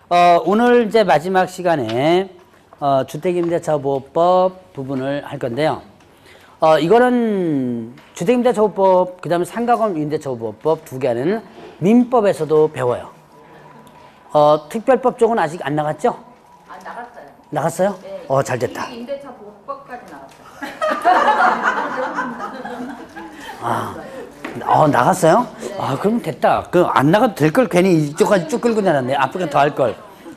오늘 이제 마지막 시간에 주택임대차보호법 부분을 할 건데요. 이거는 주택임대차보호법, 그 다음에 상가건임대차보호법 두 개는 민법에서도 배워요. 특별법 쪽은 아직 안 나갔죠? 아, 나갔어요. 나갔어요? 네. 잘 됐다. 임대차보호법까지 나갔어요. 나갔어요? 네. 그럼 됐다. 안 나가도 될 걸 괜히 이쪽까지 쭉 끌고 내놨네. 앞으로 더 할 걸.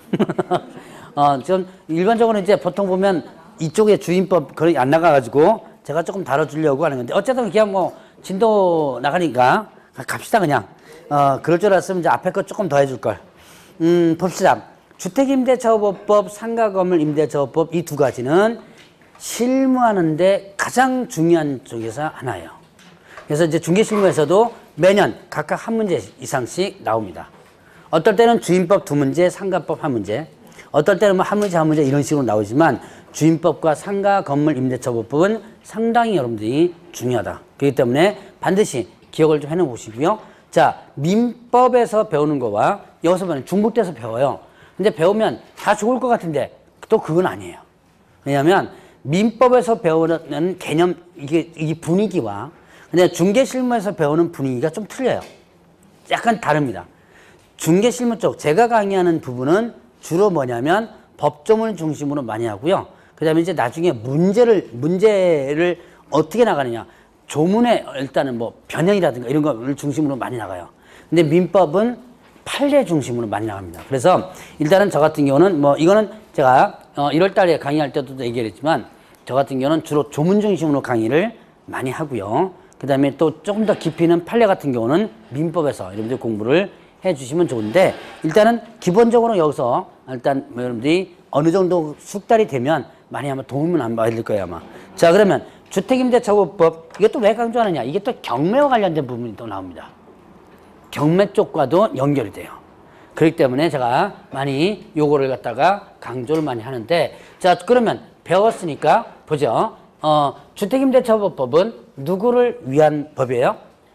좀 일반적으로 이제 보통 보면 이쪽에 주임법 거의 안 나가가지고 제가 조금 다뤄주려고 하는 건데 어쨌든 그냥 뭐 진도 나가니까 갑시다 그냥. 그럴 줄 알았으면 이제 앞에 거 조금 더 해줄 걸. 봅시다. 주택임대차보호법, 상가건물임대차보호법 이 두 가지는 실무하는데 가장 중요한 쪽에서 하나예요. 그래서 이제 중개실무에서도 매년 각각 한 문제 이상씩 나옵니다. 어떨 때는 주임법 두 문제, 상가법 한 문제, 어떨 때는 뭐 한 문제 한 문제 이런 식으로 나오지만 주임법과 상가건물임대차보호법은 상당히 여러분들이 중요하다. 그렇기 때문에 반드시 기억을 좀 해놓으시고요. 자, 민법에서 배우는 거와 여기서 배우는 중복돼서 배워요. 근데 배우면 다 좋을 것 같은데 또 그건 아니에요. 왜냐하면 민법에서 배우는 개념, 이게 분위기와 근데 중개실무에서 배우는 분위기가 좀 틀려요. 약간 다릅니다. 중개실무 쪽 제가 강의하는 부분은 주로 뭐냐면 법조문을 중심으로 많이 하고요. 그 다음에 이제 나중에 문제를 어떻게 나가느냐. 조문에 일단은 뭐 변형이라든가 이런 거를 중심으로 많이 나가요. 근데 민법은 판례 중심으로 많이 나갑니다. 그래서 일단은 저 같은 경우는 뭐 이거는 제가 1월 달에 강의할 때도 얘기했지만 저 같은 경우는 주로 조문 중심으로 강의를 많이 하고요. 그 다음에 또 조금 더 깊이 있는 판례 같은 경우는 민법에서 여러분들 공부를 해 주시면 좋은데 일단은 기본적으로 여기서 일단 뭐 여러분들이 어느 정도 숙달이 되면 많이 아마 도움은 안 받을 거예요 아마. 자, 그러면 주택임대차보호법 이것도 왜 강조하느냐. 이게 또 경매와 관련된 부분이 또 나옵니다. 경매 쪽과도 연결이 돼요. 그렇기 때문에 제가 많이 요거를 갖다가 강조를 많이 하는데 자, 그러면 배웠으니까 보죠. 주택임대차보호법은 누구를 위한 법이에요?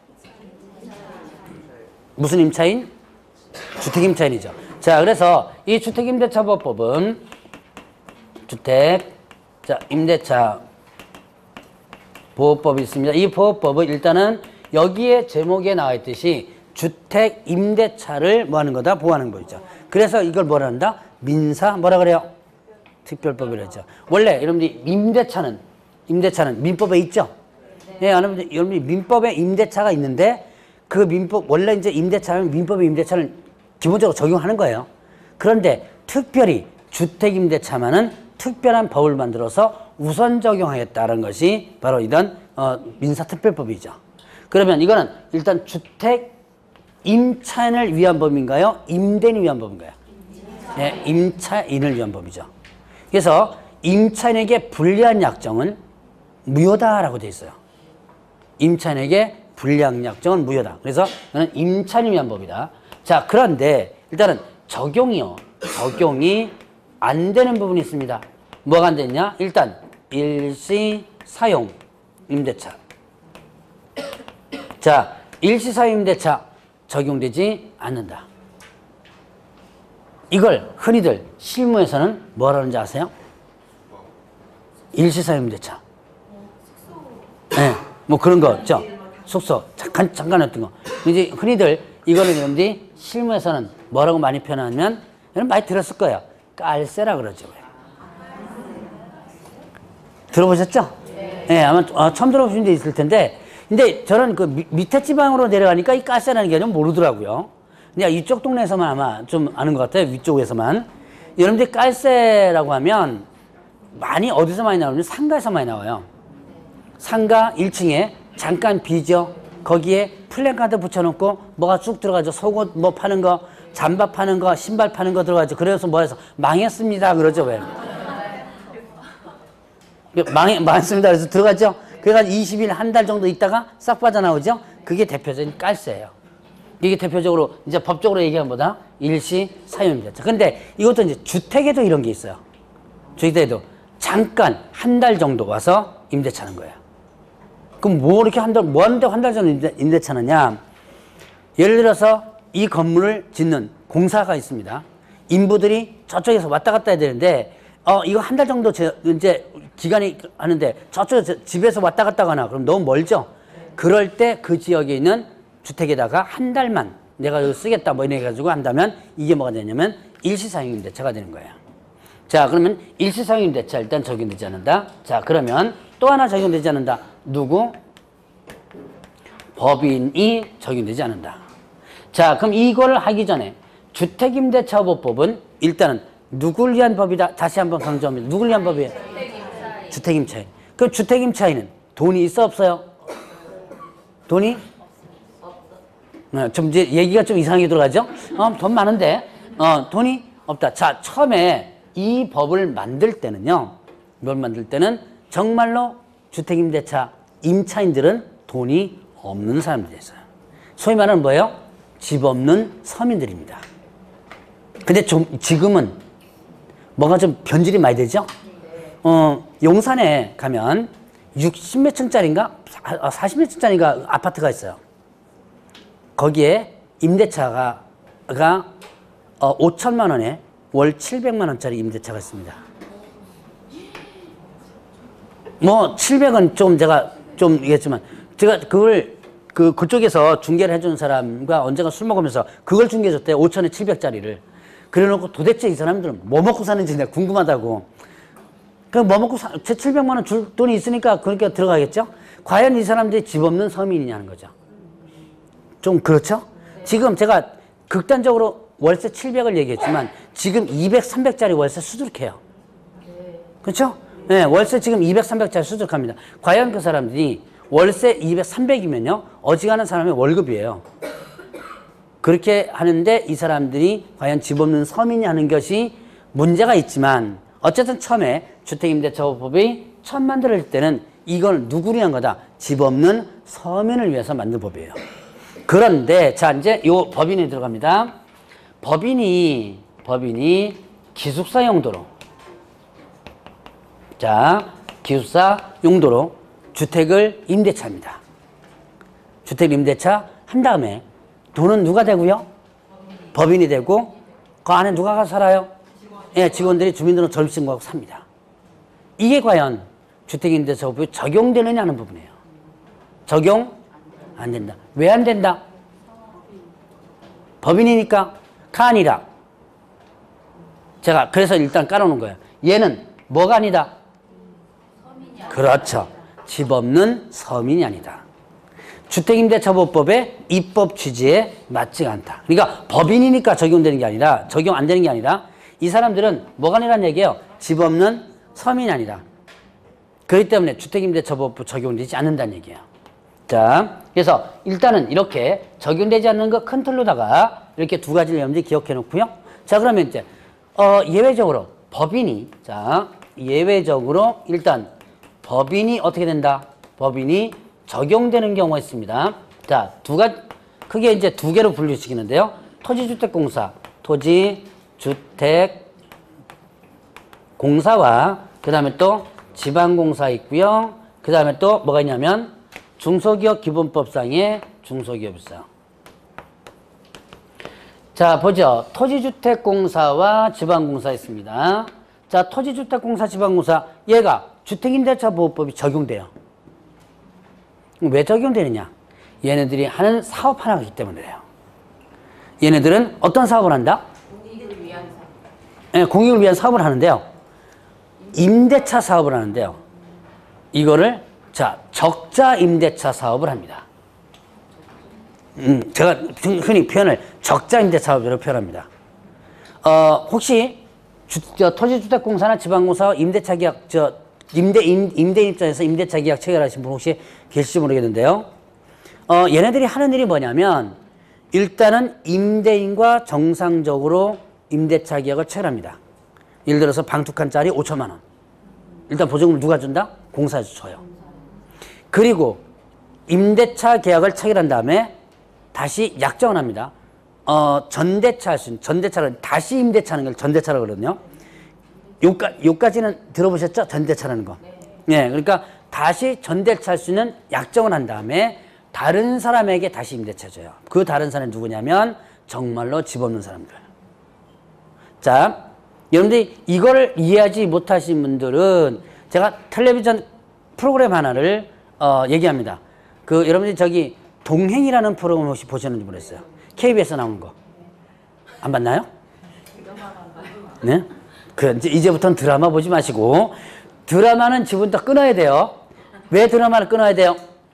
무슨 임차인? 주택임차인이죠. 자, 그래서 이 주택임대차보호법은 임대차 보호법이 있습니다. 이 보호법은 일단은 여기에 제목에 나와 있듯이 주택임대차를 뭐 하는 거다? 보호하는 거죠. 그래서 이걸 뭐라 한다? 민사 뭐라 그래요? 특별법이라죠. 원래 여러분들이 임대차는 민법에 있죠? 네, 여러분들 민법에 임대차가 있는데 그 민법 원래 이제 임대차는 민법의 임대차를 기본적으로 적용하는 거예요. 그런데 특별히 주택임대차만은 특별한 법을 만들어서 우선 적용하겠다는 것이 바로 이런 민사특별법이죠. 그러면 이거는 일단 주택임차인을 위한 법인가요? 임대인을 위한 법인가요? 네, 임차인을 위한 법이죠. 그래서 임차인에게 불리한 약정은 무효다라고 되어 있어요. 임차인에게 불리한 약정은 무효다. 그래서 이거는 임차인을 위한 법이다. 자, 그런데 일단은 적용이 안 되는 부분이 있습니다. 뭐가 안 되냐? 일단 일시사용 임대차. 자, 일시사용 임대차 적용되지 않는다. 이걸 흔히들 실무에서는 뭐라는지 아세요? 일시사용 임대차. 네, 뭐 그런 거 있죠. 숙소 잠깐 했던 거. 이제 흔히들 이거는 여러분들이 실무에서는 뭐라고 많이 표현하면 여러분 많이 들었을 거예요. 깔세라 그러죠. 들어보셨죠? 네, 아마 처음 들어보신 데 있을 텐데, 근데 저는 그 밑에 지방으로 내려가니까 이 깔세라는 개념 모르더라고요. 그냥 이쪽 동네에서만 아마 좀 아는 것 같아요. 위쪽에서만. 여러분들이 깔세라고 하면 많이 어디서 많이 나오냐면 상가에서 많이 나와요. 상가 1층에 잠깐 비죠. 거기에 플랜카드 붙여놓고 뭐가 쭉 들어가죠. 속옷 뭐 파는 거, 잠바 파는 거, 신발 파는 거 들어가죠. 그래서 뭐 해서 망했습니다 그러죠. 왜? 망했습니다 그래서 들어가죠. 그래가지고 20일 한 달 정도 있다가 싹 빠져나오죠. 그게 대표적인 깔세예요. 이게 대표적으로 이제 법적으로 얘기하는 보다 일시 사용입니다. 근데 이것도 이제 주택에도 이런 게 있어요. 주택에도 잠깐 한 달 정도 와서 임대차는 거예요. 그럼 뭐 이렇게 뭐 하는데 한 달 전에 임대차느냐? 예를 들어서 이 건물을 짓는 공사가 있습니다. 인부들이 저쪽에서 왔다 갔다 해야 되는데 이거 한 달 정도 이제 기간이 하는데 저쪽 집에서 왔다 갔다 가나 그럼 너무 멀죠. 그럴 때 그 지역에 있는 주택에다가 한 달만 내가 이거 쓰겠다 뭐 이래 가지고 한다면 이게 뭐가 되냐면 일시사용임대차가 되는 거예요. 자, 그러면 일시사용임대차 일단 적용되지 않는다. 자, 그러면 또 하나 적용되지 않는다. 누구? 법인이 적용되지 않는다. 자, 그럼 이걸 하기 전에 주택임대차보법은 일단은 누굴 위한 법이다. 다시 한번 강조합니다. 누굴 위한 법이에요? 주택임차인. 그럼 주택임차인은 돈이 있어 없어요? 돈이? 좀 이제 얘기가 좀 이상하게 들어가죠? 돈 많은데 돈이 없다. 자, 처음에 이 법을 만들 때는요. 뭘 만들 때는 정말로 주택임대차 임차인들은 돈이 없는 사람들이었어요. 소위 말하는 뭐예요? 집 없는 서민들입니다. 근데 지금은 뭐가 좀 변질이 많이 되죠? 용산에 가면 60몇 층짜리인가? 40몇 층짜리인가 아파트가 있어요. 거기에 임대차가 5천만 원에 월 700만 원짜리 임대차가 있습니다. 뭐 700은 좀 제가 좀 얘기했지만 제가 그걸 그쪽에서 중개를 해주는 사람과 언젠가 술 먹으면서 그걸 중개해줬대. 5천에 700짜리를. 그래놓고 도대체 이 사람들은 뭐 먹고 사는지 내가 궁금하다고. 그럼 뭐 먹고 제 700만 원 줄 돈이 있으니까 그렇게 들어가겠죠? 과연 이 사람들이 집 없는 서민이냐는 거죠. 좀 그렇죠? 지금 제가 극단적으로 월세 700을 얘기했지만 지금 200, 300짜리 월세 수두룩해요. 그렇죠? 네, 월세 지금 200, 300짜리 수두룩합니다. 과연 그 사람들이 월세 200, 300이면요. 어지간한 사람의 월급이에요. 그렇게 하는데 이 사람들이 과연 집 없는 서민이 하는 것이 문제가 있지만 어쨌든 처음에 주택임대차법이 처음 만들 때는 이걸 누구를 위한 거다? 집 없는 서민을 위해서 만든 법이에요. 그런데 자 이제 요 법인에 들어갑니다. 법인이 기숙사 용도로 자 기숙사 용도로 주택을 임대차합니다. 주택 임대차 한 다음에 돈은 누가 되고요? 법인이 되고 그 안에 누가 살아요? 예, 직원들이 주민등록 전입신고하고 삽니다. 이게 과연 주택임대차법이 적용되느냐 하는 부분이에요. 적용 안 된다. 왜 안 된다? 법인이니까 가 아니라 제가 그래서 일단 깔아놓은 거예요. 얘는 뭐가 아니다? 그렇죠. 집 없는 서민이 아니다. 주택임대차법법의 입법 취지에 맞지 않다. 그러니까 법인이니까 적용되는 게 아니라 적용 안 되는 게 아니라 이 사람들은 뭐가 아니란 얘기예요? 집 없는 서민이 아니다. 그렇기 때문에 주택임대차법 적용되지 않는다는 얘기예요. 자, 그래서 일단은 이렇게 적용되지 않는 거 큰 틀로다가 이렇게 두 가지를 염두에 기억해 놓고요. 자, 그러면 이제 예외적으로 법인이 자 예외적으로 일단 법인이 어떻게 된다? 법인이 적용되는 경우가 있습니다. 자, 크게 이제 두 개로 분류시키는데요. 토지주택공사, 토지주택공사와 그 다음에 또 지방공사 있고요. 그 다음에 또 뭐가 있냐면 중소기업기본법상의 중소기업 있어요. 자, 보죠. 토지주택공사와 지방공사 있습니다. 자, 토지주택공사, 지방공사 얘가 주택임대차보호법이 적용돼요. 왜 적용되느냐? 얘네들이 하는 사업 하나가 있기 때문에 그래요. 얘네들은 어떤 사업을 한다? 공익을 위한 사업. 네, 공익을 위한 사업을 하는데요. 임대차 사업을 하는데요. 이거를 자 적자 임대차 사업을 합니다. 제가 흔히 표현을 적자 임대차 사업으로 표현합니다. 혹시 토지주택공사나 지방공사 임대차 계약 임대인 입장에서 임대차 계약 체결하신 분 혹시 계실지 모르겠는데요. 얘네들이 하는 일이 뭐냐면 일단은 임대인과 정상적으로 임대차 계약을 체결합니다. 예를 들어서 방 2칸짜리 5천만 원. 일단 보증금을 누가 준다? 공사에서 줘요. 그리고 임대차 계약을 체결한 다음에 다시 약정을 합니다. 전대차를 다시 임대차하는 걸 전대차라고 그러거든요. 요까지는 들어보셨죠? 전대차라는 거. 네, 그러니까 다시 전대차 할 수 있는 약정을 한 다음에 다른 사람에게 다시 임대차 줘요. 그 다른 사람이 누구냐면 정말로 집 없는 사람들. 자, 여러분들이 이걸 이해하지 못하신 분들은 제가 텔레비전 프로그램 하나를 얘기합니다. 그 여러분들이 저기 동행이라는 프로그램 혹시 보셨는지 모르겠어요. KBS 나오는 거. 안 봤나요? 네? 이제부터는 드라마 보지 마시고 드라마는 지금부터 끊어야 돼요. 왜 드라마를 끊어야 돼요?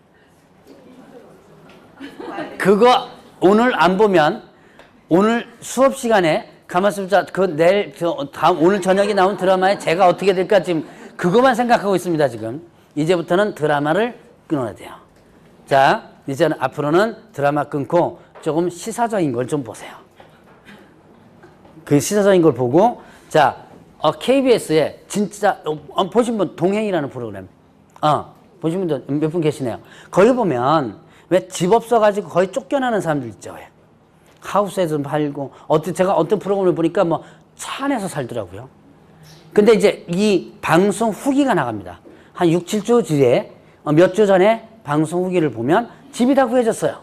그거 오늘 안 보면 오늘 수업 시간에 가만있어 보자. 내일 다음 오늘 저녁에 나온 드라마에 제가 어떻게 될까 지금 그것만 생각하고 있습니다. 지금 이제부터는 드라마를 끊어야 돼요. 자, 이제는 앞으로는 드라마 끊고 조금 시사적인 걸 좀 보세요. 그 시사적인 걸 보고 자, KBS에 진짜 보신 분 동행이라는 프로그램 보신 분들 몇 분 계시네요. 거기 보면 왜 집 없어가지고 거의 쫓겨나는 사람들 있죠. 왜? 하우스에서 살고 제가 어떤 프로그램을 보니까 뭐 차 안에서 살더라고요. 근데 이제 이 방송 후기가 나갑니다. 한 6, 7주 뒤에 몇 주 전에 방송 후기를 보면 집이 다 구해졌어요.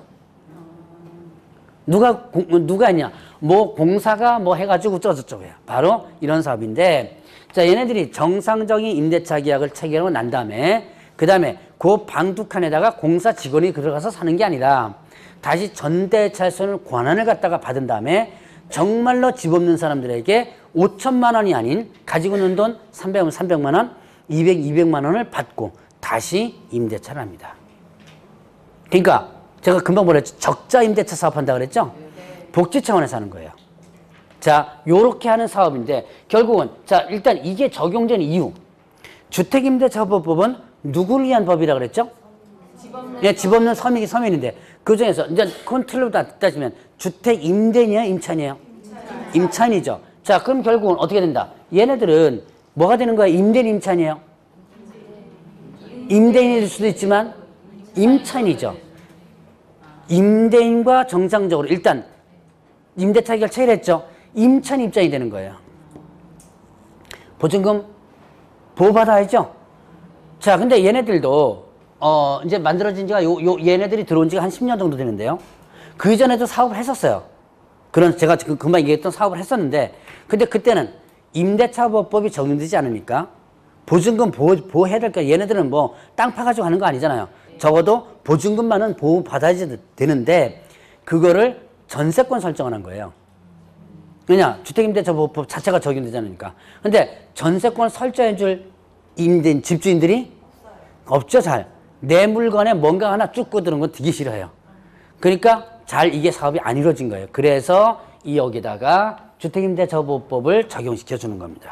누가 했냐? 뭐 공사가 뭐 해가지고 쩌저쩌고요. 바로 이런 사업인데 자, 얘네들이 정상적인 임대차 계약을 체결하고 난 다음에 그 다음에 그 방 두 칸에다가 공사 직원이 들어가서 사는 게 아니라 다시 전대차에서는 권한을 갖다가 받은 다음에 정말로 집 없는 사람들에게 5천만 원이 아닌 가지고 있는 돈 300원, 300만 원, 200만 원을 받고 다시 임대차를 합니다. 그러니까 제가 금방 뭐랬죠? 적자 임대차 사업한다 그랬죠? 복지 차원에서 하는 거예요. 자, 요렇게 하는 사업인데 결국은 자, 일단 이게 적용된 이유. 주택임대차법은 누구를 위한 법이라 그랬죠? 집 없는 서민인데 그 중에서 이제 컨트롤로 따지면 주택 임대인이에요, 임차인이에요? 임차인이죠. 자, 그럼 결국은 어떻게 된다? 얘네들은 뭐가 되는 거야? 임대인, 임차인이에요? 임대인일 수도 있지만 임차인이죠. 임대인과 정상적으로 일단 임대차 계약을 체결했죠. 임차인 입장이 되는 거예요. 보증금 보호받아야죠. 자, 근데 얘네들도 이제 만들어진 지가 얘네들이 들어온 지가 한 10년 정도 되는데요. 그 이전에도 사업을 했었어요. 그런 제가 금방 얘기했던 사업을 했었는데 근데 그때는 임대차법이 적용되지 않으니까 보증금 보호해야 될까? 얘네들은 뭐 땅 파가지고 하는 거 아니잖아요. 적어도 보증금만은 보호받아야 되는데 그거를 전세권 설정을 한 거예요. 왜냐? 주택임대차법 자체가 적용되지 않으니까. 근데 전세권을 설정해줄 임대인, 집주인들이 없죠, 잘. 내 물건에 뭔가 하나 쭉 꽂는 건 되게 싫어해요. 그러니까 잘 이게 사업이 안 이루어진 거예요. 그래서 이 여기다가 주택임대차법을 적용시켜 주는 겁니다.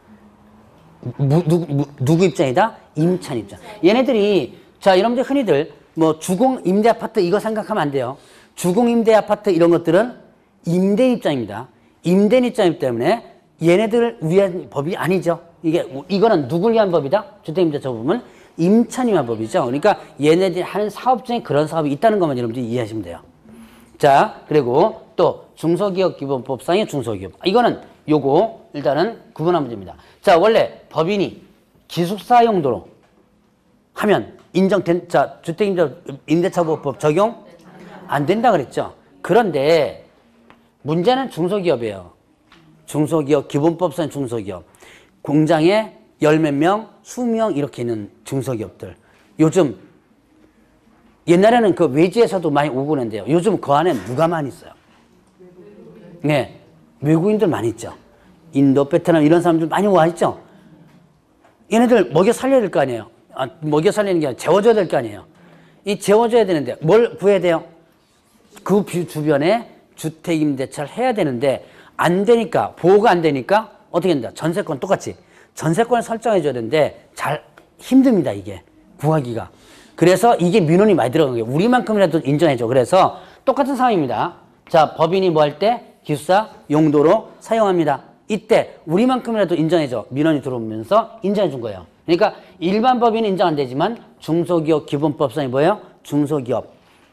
누구 입장이다? 임차인 입장. 얘네들이 자, 여러분들 흔히들 뭐 주공 임대 아파트 이거 생각하면 안 돼요. 주공 임대 아파트 이런 것들은 임대인 입장입니다. 임대인 입장이기 때문에 얘네들을 위한 법이 아니죠. 이거는 누굴 위한 법이다? 주택임대차법은 임차인 위한 법이죠. 그러니까 얘네들이 하는 사업 중에 그런 사업이 있다는 것만 여러분들이 이해하시면 돼요. 자, 그리고 또 중소기업기본법상의 중소기업. 이거는 요거 일단은 구분한 문제입니다. 자, 원래 법인이 기숙사 용도로 하면 인정된, 자, 주택임대차법 적용 안 된다 그랬죠. 그런데 문제는 중소기업이에요. 중소기업, 기본법상 중소기업. 공장에 열 몇 명, 20명 이렇게 있는 중소기업들. 요즘 옛날에는 그 외지에서도 많이 오고 그랬는데요. 요즘 그 안에 누가 많이 있어요? 네, 외국인들 많이 있죠. 인도, 베트남 이런 사람들 많이 와 있죠. 얘네들 먹여 살려야 될 거 아니에요. 먹여 살리는 게 아니라 재워줘야 될 거 아니에요. 이 재워줘야 되는데 뭘 구해야 돼요? 그 주변에 주택임대차를 해야 되는데 안 되니까, 보호가 안 되니까 어떻게 된다? 전세권 똑같이 전세권을 설정해 줘야 되는데 잘 힘듭니다. 이게 구하기가. 그래서 이게 민원이 많이 들어간 거예요. 우리만큼이라도 인정해 줘. 그래서 똑같은 상황입니다. 자, 법인이 뭐 할 때 기숙사 용도로 사용합니다. 이때 우리만큼이라도 인정해 줘. 민원이 들어오면서 인정해 준 거예요. 그러니까 일반 법인은 인정 안 되지만 중소기업 기본법상이 뭐예요? 중소기업에서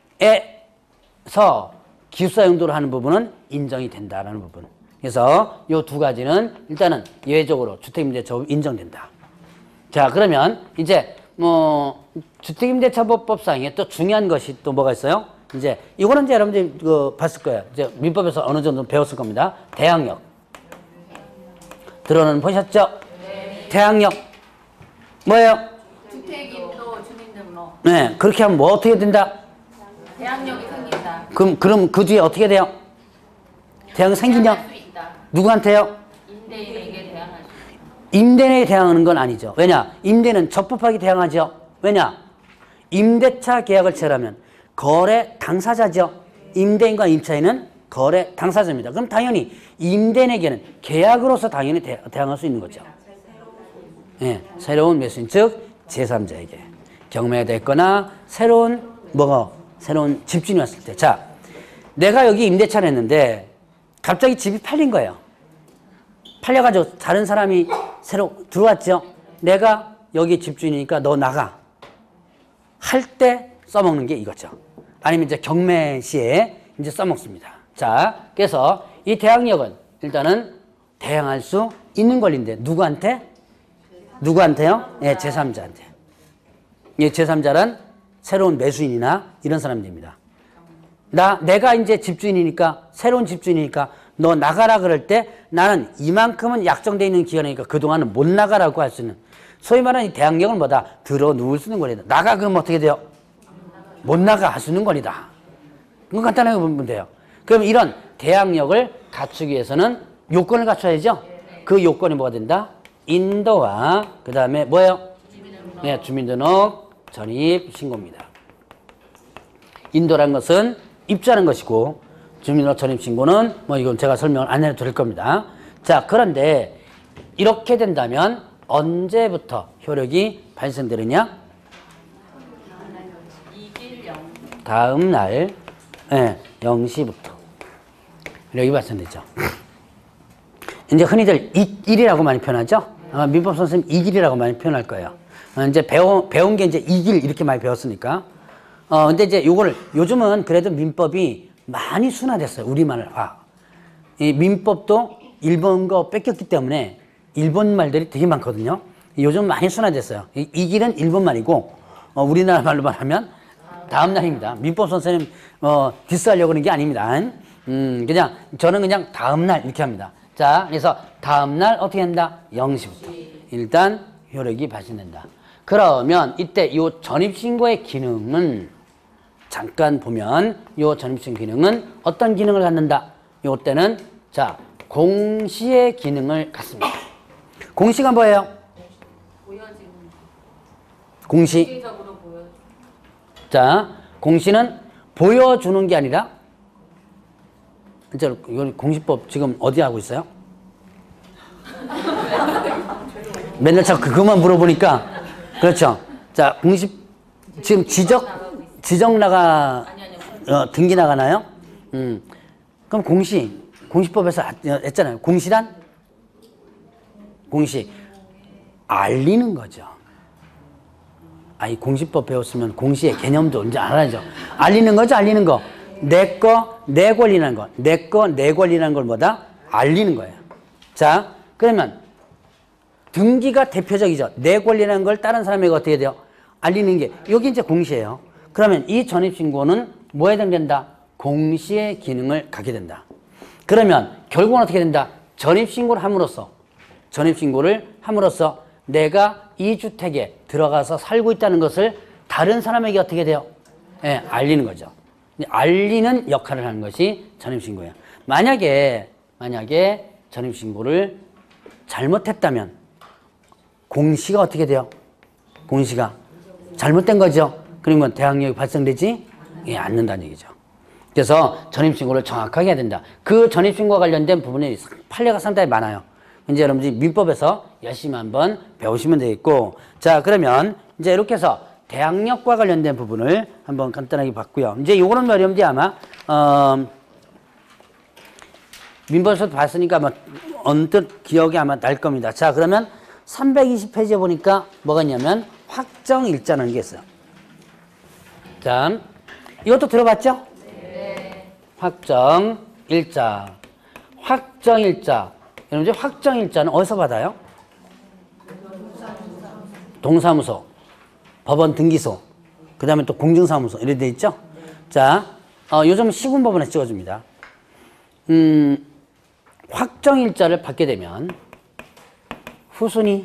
기숙사 용도로 하는 부분은 인정이 된다라는 부분. 그래서 이 두 가지는 일단은 예외적으로 주택임대차법 인정된다. 자, 그러면 이제 뭐 주택임대차법상에 또 중요한 것이 또 뭐가 있어요? 이제 이거는 이제 여러분들 봤을 거예요. 이제 민법에서 어느 정도 배웠을 겁니다. 대항력. 들어는 보셨죠? 대항력 뭐예요? 주택인도 주민등록 네, 그렇게 하면 뭐 어떻게 된다? 대항력이 생긴다. 그럼 그 뒤에 어떻게 돼요? 대항 생기냐? 대항할 수 있다. 누구한테요? 임대인에게 대항할 수 있다. 임대인에 대항하는 건 아니죠. 왜냐? 임대는 적법하게 대항하죠. 왜냐? 임대차 계약을 체결하면 거래 당사자죠. 임대인과 임차인은 거래 당사자입니다. 그럼 당연히 임대인에게는 계약으로서 당연히 대항할 수 있는 거죠. 예, 새로운 매수인 즉 제3자에게 경매가 됐거나 새로운 집주인이 왔을 때, 자, 내가 여기 임대차를 했는데 갑자기 집이 팔린 거예요. 팔려가지고 다른 사람이 새로 들어왔죠. 내가 여기 집주인이니까 너 나가 할 때 써먹는 게 이거죠. 아니면 이제 경매 시에 이제 써먹습니다. 자, 그래서 이 대항력은 일단은 대항할 수 있는 권리인데 누구한테? 누구한테요? 예, 제3자한테. 이 제3자란 새로운 매수인이나 이런 사람들입니다. 내가 이제 집주인이니까, 새로운 집주인이니까 너 나가라 그럴 때 나는 이만큼은 약정되어 있는 기간이니까 그동안은 못 나가라고 할 수 있는, 소위 말하는 이 대항력을 뭐다? 들어 누울 수 있는 권리다. 나가 그러면 어떻게 돼요? 못 나가 할 수 있는 권리다. 그건 간단하게 보면 돼요. 그럼 이런 대항력을 갖추기 위해서는 요건을 갖춰야죠. 그 요건이 뭐가 된다? 인도와 그 다음에 뭐예요? 네, 주민등록 전입 신고입니다. 인도란 것은 입주하는 것이고 주민등록 전입 신고는 뭐 이건 제가 설명을 안 해도 될 겁니다. 자, 그런데 이렇게 된다면 언제부터 효력이 발생되느냐? 다음 날 0시부터 효력이 발생되죠. 이제 흔히들 이길이라고 많이 표현하죠. 아마 민법 선생님 이길이라고 많이 표현할 거예요. 이제 배운 게 이제 이길 이렇게 많이 배웠으니까. 근데 이제 요거를 요즘은 그래도 민법이 많이 순화됐어요. 우리말. 이 민법도 일본 거 뺏겼기 때문에 일본 말들이 되게 많거든요. 요즘 많이 순화됐어요. 이길은 일본 말이고 우리나라 말로 말하면 다음 날입니다. 민법 선생님 디스하려고 그러는 게 아닙니다. 그냥 저는 그냥 다음 날 이렇게 합니다. 자, 그래서 다음 날 어떻게 한다? 0시부터 일단 효력이 발생된다. 그러면 이때 이 전입신고의 기능은 잠깐 보면 이 전입신고 기능은 어떤 기능을 갖는다? 이때는 자, 공시의 기능을 갖습니다. 공시가 뭐예요? 보여지는 공시. 공개적으로 보여. 자, 공시는 보여주는 게 아니라 이제 이건 공시법 지금 어디 하고 있어요? 맨날 자꾸 그것만 물어보니까 그렇죠. 자, 공시 지금 지적 나가 등기 나가나요? 그럼 공시법에서 했잖아요. 공시란 공시 알리는 거죠. 이 공시법 배웠으면 공시의 개념도 이제 알아야죠. 알리는 거죠, 알리는 거. 내 거, 내 권리라는 거. 내 거, 내 권리라는 걸 뭐다? 알리는 거예요. 자, 그러면 등기가 대표적이죠. 내 권리라는 걸 다른 사람에게 어떻게 돼요? 알리는 게, 여기 이제 공시예요. 그러면 이 전입신고는 뭐에 해당된다? 공시의 기능을 갖게 된다. 그러면 결국은 어떻게 된다? 전입신고를 함으로써 내가 이 주택에 들어가서 살고 있다는 것을 다른 사람에게 어떻게 돼요? 알리는 거죠. 알리는 역할을 하는 것이 전입신고예요. 만약에 전입신고를 잘못했다면 공시가 어떻게 돼요? 공시가 잘못된 거죠. 그러면 대항력이 발생되지 않는다는 얘기죠. 그래서 전입신고를 정확하게 해야 된다. 그 전입신고와 관련된 부분이 판례가 상당히 많아요. 이제 여러분들이 민법에서 열심히 한번 배우시면 되겠고, 자, 그러면 이제 이렇게 해서 대항력과 관련된 부분을 한번 간단하게 봤고요. 이제 요거는 어려운데 아마 민법에서도 봤으니까 아마 언뜻 기억이 아마 날 겁니다. 자, 그러면 320페이지에 보니까 뭐가 있냐면 확정일자라는 게 있어요. 자, 이것도 들어봤죠? 네. 확정일자. 여러분, 이제 확정일자는 어디서 받아요? 동사무소, 법원 등기소, 그 다음에 또 공증사무소 이렇게 돼 있죠? 자, 요즘 시군법원에 찍어줍니다. 확정일자를 받게 되면 후순위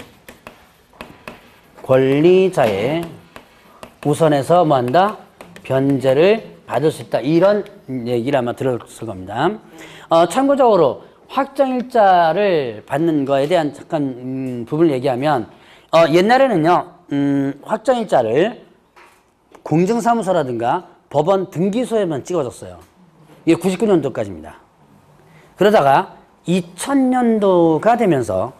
권리자의 우선에서 뭐한다? 변제를 받을 수 있다. 이런 얘기를 아마 들었을 겁니다. 참고적으로 확정일자를 받는 거에 대한 잠깐 부분을 얘기하면 옛날에는요. 확정일자를 공증사무소라든가 법원 등기소에만 찍어줬어요. 이게 99년도까지입니다. 그러다가 2000년도가 되면서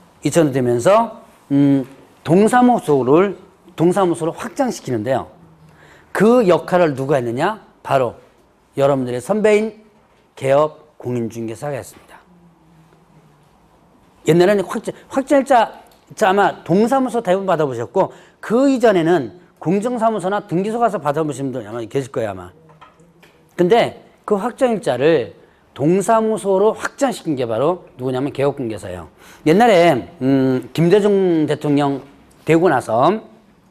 동사무소를 확장시키는데요. 그 역할을 누가 했느냐? 바로 여러분들의 선배인 개업 공인중개사가 했습니다. 옛날에는 확정일자 아마 동사무소 대부분 받아보셨고 그 이전에는 공정사무소나 등기소 가서 받아보신 분들 아마 계실 거예요 아마. 근데 그 확정일자를 동사무소로 확장시킨 게 바로 누구냐면 개업공개사예요. 옛날에 김대중 대통령 되고 나서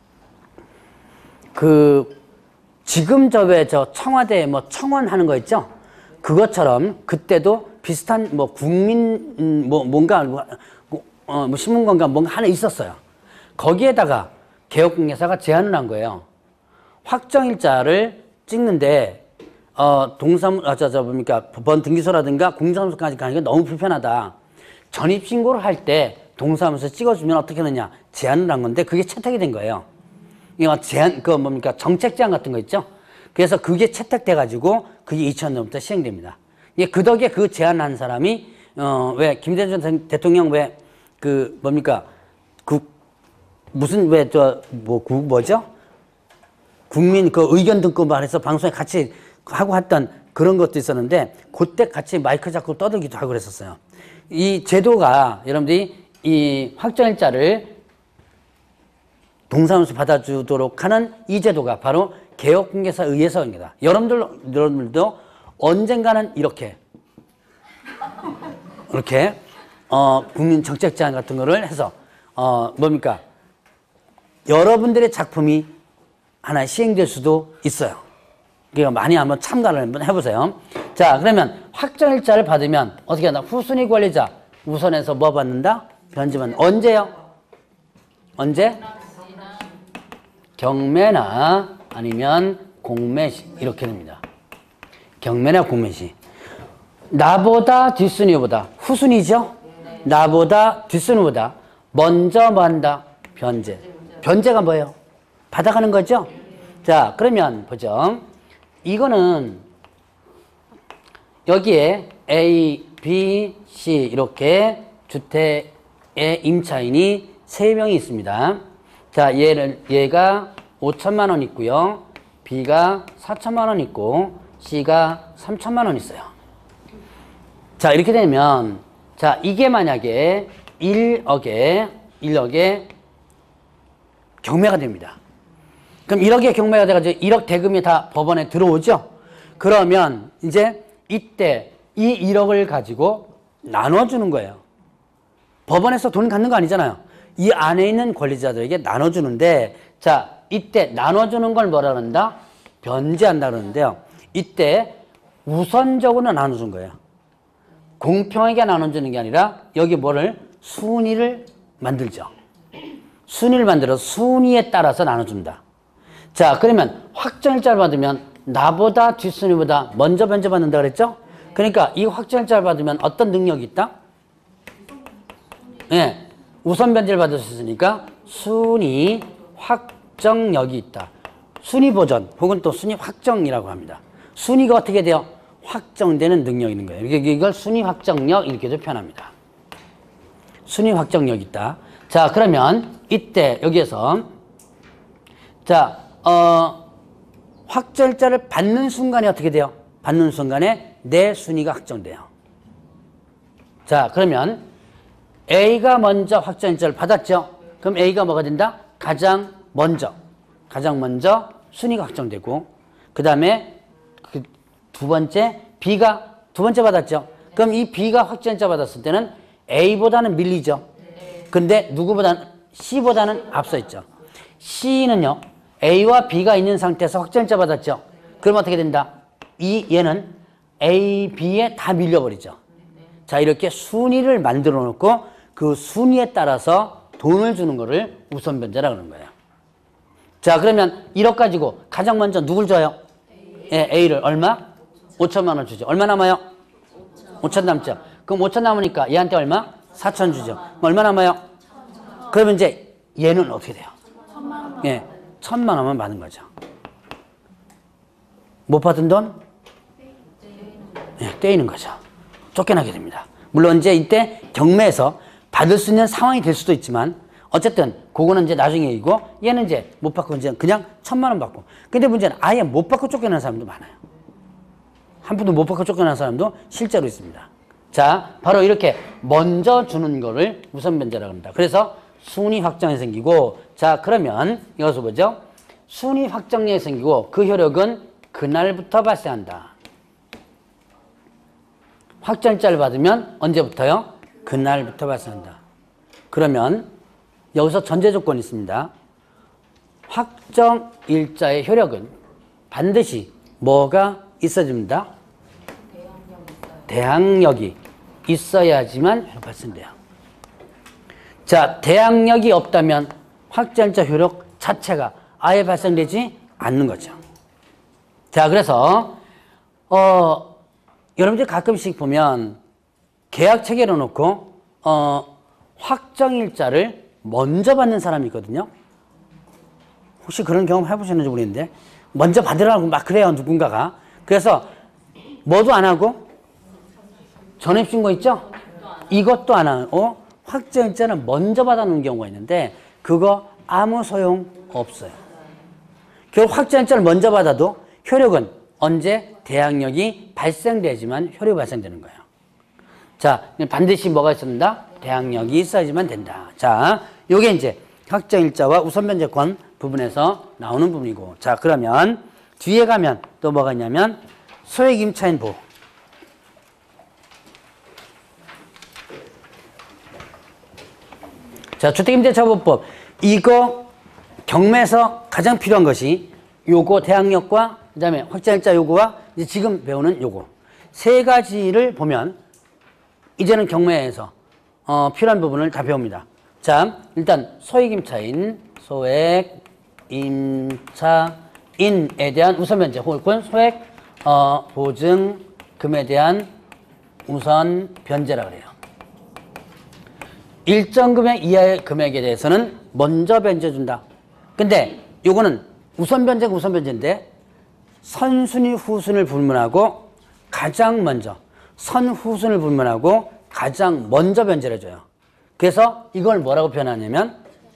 지금 저 청와대 청원하는 거 있죠? 그것처럼 그때도 비슷한 국민 뭔가 신문건가 뭔가 하나 있었어요. 거기에다가 개업공개사가 제안을 한 거예요. 확정일자를 찍는데 법원 등기소라든가 공정사무소까지 가는 게 너무 불편하다. 전입신고를 할 때 동사무소 찍어주면 어떻게 하느냐 제안을 한 건데 그게 채택이 된 거예요. 정책 제안 같은 거 있죠? 그래서 그게 채택돼가지고 그게 2000년부터 시행됩니다. 그 덕에 그 제안한 사람이 왜 김대중 대통령 국민 의견 듣고만 해서 방송에 같이 하고 했던 그런 것도 있었는데 그때 같이 마이크 잡고 떠들기도 하고 그랬었어요. 이 제도가 여러분들이 이 확정일자를 동사무소 받아주도록 하는 이 제도가 바로 개업공개사에 의해서입니다. 여러분들도 언젠가는 이렇게 국민 정책 제안 같은 거를 해서 여러분들의 작품이 하나 시행될 수도 있어요. 그러니까 많이 한번 참가를 한번 해보세요. 자, 그러면 확정일자를 받으면 어떻게 한다? 후순위 권리자 우선해서 뭐 받는다? 변제받는다. 언제요? 언제? 경매나 아니면 공매시 이렇게 됩니다. 경매나 공매시. 나보다 뒷순위보다 후순위죠? 나보다 뒷순위보다 먼저 뭐 한다? 변제. 변제가 뭐예요? 받아가는 거죠? 자, 그러면 보죠. 이거는 여기에 A, B, C 이렇게 주택의 임차인이 3명이 있습니다. 자, 얘가 5천만 원 있고요. B가 4천만 원 있고 C가 3천만 원 있어요. 자, 이렇게 되면 자, 이게 만약에 1억에 경매가 됩니다. 그럼 1억에 경매가 돼가지고 1억 대금이 다 법원에 들어오죠? 그러면 이제 이때 이 1억을 가지고 나눠주는 거예요. 법원에서 돈 갖는 거 아니잖아요. 이 안에 있는 권리자들에게 나눠주는데, 자, 이때 나눠주는 걸 뭐라 그런다? 변제한다 그러는데요. 이때 우선적으로 나눠준 거예요. 공평하게 나눠주는 게 아니라 여기 순위를 만들죠. 순위를 만들어서 순위에 따라서 나눠준다. 자, 그러면 확정일자를 받으면 나보다 뒷순위보다 먼저 변제받는다 그랬죠? 그러니까 이 확정일자를 받으면 어떤 능력이 있다? 네, 우선 변제를 받을 수 있으니까 순위 확정력이 있다. 순위 보전 혹은 또 순위 확정이라고 합니다. 순위가 어떻게 돼요? 확정되는 능력이 있는 거예요. 이걸 순위 확정력 이렇게도 표현합니다. 순위 확정력이 있다. 자, 그러면 이때 여기에서 자, 확정일자를 받는 순간에 어떻게 돼요? 받는 순간에 내 순위가 확정돼요. 자, 그러면 A가 먼저 확정일자를 받았죠? 그럼 A가 뭐가 된다? 가장 먼저 순위가 확정되고, 그 다음에 두 번째 B가 두 번째 받았죠? 그럼 이 B가 확정일자 받았을 때는 A보다는 밀리죠? 근데 C보다는 앞서 있죠. C는요, A와 B가 있는 상태에서 확정일자 받았죠? 그럼 어떻게 된다? 얘는 A, B에 다 밀려버리죠. 자, 이렇게 순위를 만들어 놓고 그 순위에 따라서 돈을 주는 거를 우선 변제라 그러는 거예요. 자, 그러면 1억 가지고 가장 먼저 누굴 줘요? 예, A를 얼마? 5천만 원 주죠. 얼마 남아요? 5천 남죠. 그럼 5천 남으니까 얘한테 얼마? 4천 주죠. 그럼 얼마 남아요? 그러면 이제 얘는 어떻게 돼요? 예, 1,000만 원만 받는 거죠. 못 받은 돈? 예, 떼이는 거죠. 쫓겨나게 됩니다. 물론 이제 이때 경매에서 받을 수 있는 상황이 될 수도 있지만 어쨌든 그거는 이제 나중에 이고 얘는 이제 못 받고 이제 그냥 1,000만 원 받고. 근데 문제는 아예 못 받고 쫓겨나는 사람도 많아요. 한 푼도 못 받고 쫓겨나는 사람도 실제로 있습니다. 자, 바로 이렇게 먼저 주는 거를 우선 변제라고 합니다. 그래서 순위 확정이 생기고, 자, 그러면 이것을 보죠. 순위 확정이 생기고 그 효력은 그날부터 발생한다. 확정일자를 받으면 언제부터요? 그날부터 발생한다. 그러면 여기서 전제 조건이 있습니다. 확정일자의 효력은 반드시 뭐가 있어집니다? 대항력이 있어야지만 효력 발생돼요. 자, 대항력이 없다면 확정일자 효력 자체가 아예 발생되지 않는 거죠. 자, 그래서 여러분들 가끔씩 보면 계약 체계로 놓고 확정일자를 먼저 받는 사람이 있거든요. 혹시 그런 경험 해보셨는지 모르겠는데 먼저 받으라고 막 그래요, 누군가가. 그래서 뭐도 안 하고 전입신고 있죠? 이것도 안 하고 확정일자는 먼저 받아놓은 경우가 있는데 그거 아무 소용 없어요. 결국 확정일자를 먼저 받아도 효력은 언제? 대항력이 발생되지만 효력이 발생되는 거예요. 자, 반드시 뭐가 있습니다? 대항력이 있어야지만 된다. 자, 요게 이제 확정일자와 우선변제권 부분에서 나오는 부분이고, 자, 그러면 뒤에 가면 또 뭐가 있냐면 소액임차인 보호. 자, 주택임대차보호법. 이거 경매에서 가장 필요한 것이 요거 대항력과 그다음에 확정일자 요구와 이제 지금 배우는 요거 세 가지를 보면 이제는 경매에서 필요한 부분을 다 배웁니다. 자, 일단 소액임차인에 대한 우선변제 혹은 소액 보증금에 대한 우선 변제라 그래요. 일정 금액 이하의 금액에 대해서는 먼저 변제 준다. 근데 요거는 우선 변제가 우선 변제인데 선순위 후순을 불문하고 가장 먼저 선후순을 불문하고 가장 먼저 변제를 해줘요. 그래서 이걸 뭐라고 표현하냐면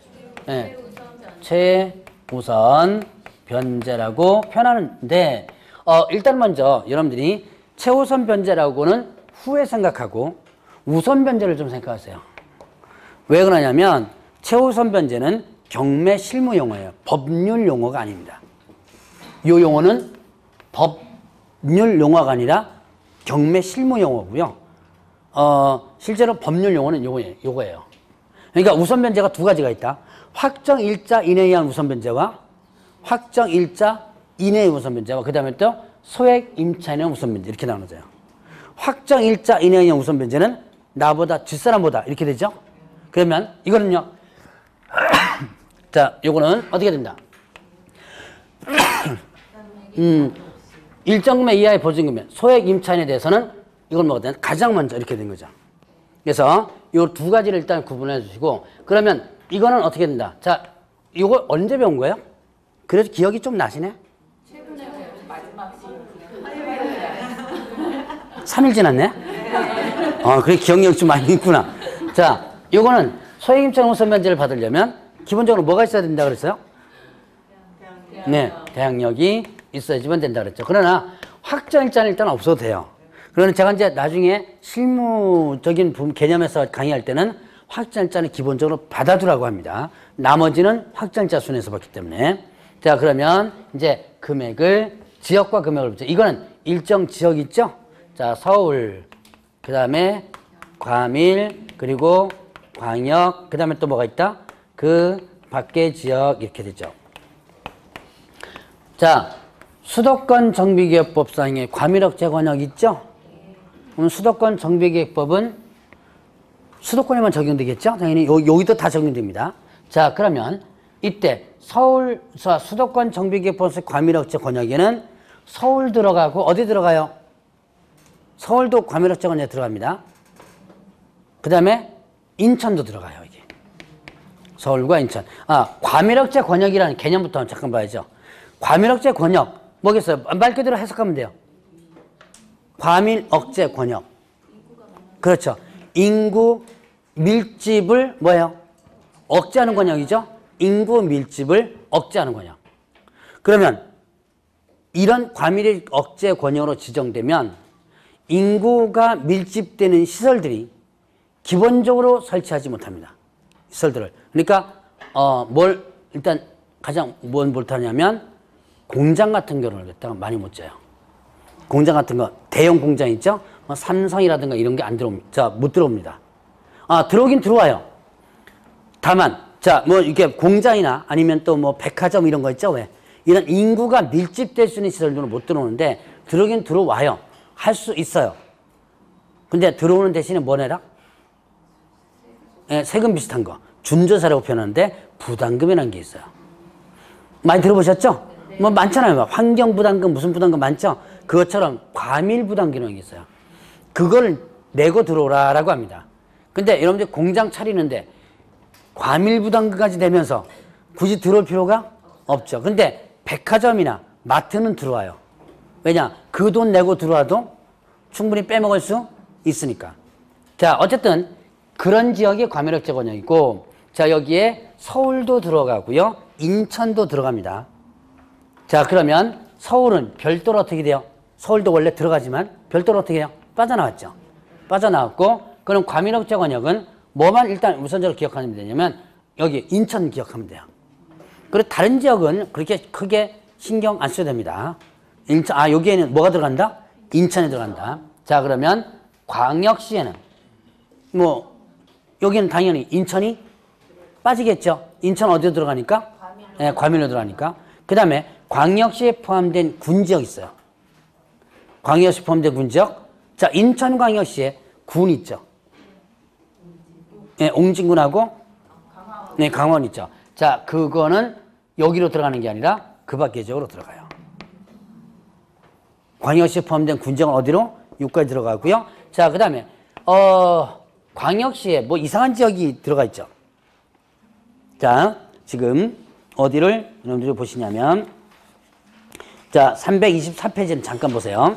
최우선 변제라고 표현하는데 일단 먼저 여러분들이 최우선 변제라고는 후에 생각하고 우선 변제를 좀 생각하세요. 왜 그러냐면 최우선 변제는 경매 실무 용어예요. 법률 용어가 아닙니다. 이 용어는 법률 용어가 아니라 경매 실무 용어고요. 실제로 법률 용어는 요거예요. 그러니까 우선 변제가 두 가지가 있다. 확정일자 이내에 의한 우선 변제와 확정일자 이내의 우선 변제와 그 다음에 또 소액 임차인에 의한 우선 변제 이렇게 나눠져요. 확정일자 이내에 의한 우선 변제는 나보다 뒷사람보다 이렇게 되죠. 그러면 이거는요. 자, 요거는 어떻게 된다? 일정 금액 이하의 보증금액, 소액 임차인에 대해서는 이걸 뭐가 되나? 가장 먼저 이렇게 된 거죠. 그래서 요 두 가지를 일단 구분해 주시고, 그러면 이거는 어떻게 된다? 자, 이거 언제 배운 거예요? 그래도 기억이 좀 나시네? 최근에 마지막 시간 3일 지났네? 그래, 기억력이 좀 많이 있구나. 자, 요거는 소액 임차인 우선 변제를 받으려면 기본적으로 뭐가 있어야 된다 그랬어요? 네, 대항력이 있어야지만 된다 그랬죠. 그러나 확정일자는 일단 없어도 돼요. 그러나 제가 이제 나중에 실무적인 개념에서 강의할 때는 확정일자는 기본적으로 받아두라고 합니다. 나머지는 확정일자 순에서 받기 때문에. 자, 그러면 이제 금액을 지역과 금액을 보죠. 이거는 일정 지역 있죠? 자, 서울, 그 다음에 과밀, 그리고 광역, 그 다음에 또 뭐가 있다? 그 밖의 지역 이렇게 되죠. 자, 수도권 정비계획법상의 과밀역 제관역 있죠? 그럼 수도권 정비계획법은 수도권에만 적용되겠죠? 당연히 여기도 다 적용됩니다. 자, 그러면 이때 수도권 정비개발소의 과밀억제 권역에는 서울 들어가고 어디 들어가요? 서울도 과밀억제 권역에 들어갑니다. 그 다음에 인천도 들어가요, 이게. 서울과 인천. 과밀억제 권역이라는 개념부터 잠깐 봐야죠. 과밀억제 권역, 뭐겠어요? 말 그대로 해석하면 돼요. 과밀억제 권역. 그렇죠. 인구 밀집을 뭐예요? 억제하는 권역이죠. 인구 밀집을 억제하는 권역. 그러면 이런 과밀 억제 권역으로 지정되면 인구가 밀집되는 시설들이 기본적으로 설치하지 못합니다. 시설들을. 그러니까 일단 가장 뭘 못하냐면 공장 같은 경우를 갖다가 많이 못 져요. 공장 같은 거 대형 공장 있죠? 삼성이라든가 이런 게 안 들어옵니다. 자, 못 들어옵니다. 들어오긴 들어와요. 다만 이렇게 공장이나 아니면 또 백화점 이런 거 있죠? 왜? 이런 인구가 밀집될 수 있는 시설들은 못 들어오는데 들어오긴 들어와요. 할 수 있어요. 근데 들어오는 대신에 뭐 내라? 세금 비슷한 거. 준조사라고 표현하는데 부담금이라는 게 있어요. 많이 들어보셨죠? 많잖아요. 환경부담금, 무슨 부담금 많죠? 그것처럼 과밀부담금이라는 게 있어요. 그걸 내고 들어오라라고 합니다. 근데 여러분들 공장 차리는데 과밀부담금까지 되면서 굳이 들어올 필요가 없죠. 근데 백화점이나 마트는 들어와요. 왜냐? 그 돈 내고 들어와도 충분히 빼먹을 수 있으니까. 자, 어쨌든 그런 지역이 과밀억제 권역이고, 자, 여기에 서울도 들어가고요. 인천도 들어갑니다. 자, 그러면 서울은 별도로 어떻게 돼요? 서울도 원래 들어가지만 별도로 어떻게 해요? 빠져나왔죠. 빠져나왔고, 그럼 과밀억제 권역은 뭐만 일단 우선적으로 기억하면 되냐면 여기 인천 기억하면 돼요. 그리고 다른 지역은 그렇게 크게 신경 안 써도 됩니다. 여기에는 뭐가 들어간다? 인천에 들어간다. 자, 그러면 광역시에는 여기는 당연히 인천이 빠지겠죠. 인천 어디로 들어가니까? 과밀로 들어가니까. 그 다음에 광역시에 포함된 군지역 있어요. 광역시 포함된 군지역. 자, 인천광역시에 군 있죠. 옹진군하고 강원 있죠. 자, 그거는 여기로 들어가는 게 아니라 그 밖의 지역으로 들어가요. 광역시에 포함된 군지역은 어디로? 여기까지 들어가고요. 자, 그 다음에 광역시에 이상한 지역이 들어가 있죠. 자, 지금 어디를 여러분들이 보시냐면, 자, 324페이지는 잠깐 보세요.